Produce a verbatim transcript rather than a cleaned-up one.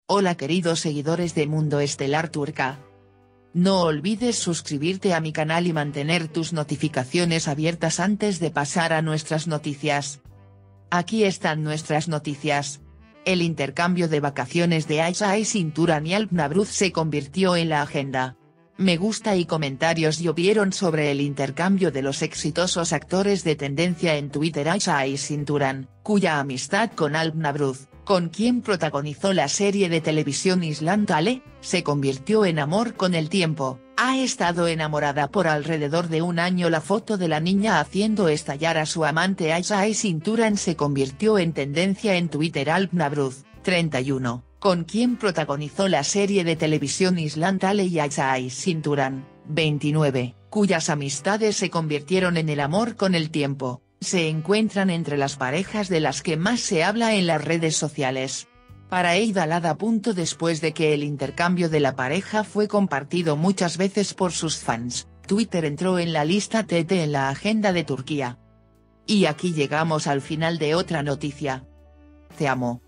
Hola queridos seguidores de Mundo Estelar Turca. No olvides suscribirte a mi canal y mantener tus notificaciones abiertas antes de pasar a nuestras noticias. Aquí están nuestras noticias. El intercambio de vacaciones de Ayça Cinturán y Alp Navruz se convirtió en la agenda. Me gusta y comentarios llovieron sobre el intercambio de los exitosos actores de tendencia en Twitter. Ayça Cinturán, cuya amistad con Alp Navruz, con quien protagonizó la serie de televisión Island Tale, se convirtió en amor con el tiempo. Ha estado enamorada por alrededor de un año. La foto de la niña haciendo estallar a su amante Ayça Cinturán se convirtió en tendencia en Twitter. Alp Navruz, treinta y uno, con quien protagonizó la serie de televisión Island Tale, y Ayça Cinturán, veintinueve, cuyas amistades se convirtieron en el amor con el tiempo, se encuentran entre las parejas de las que más se habla en las redes sociales. Para Eyda Lada. Después de que el intercambio de la pareja fue compartido muchas veces por sus fans, Twitter entró en la lista T T en la agenda de Turquía. Y aquí llegamos al final de otra noticia. Te amo.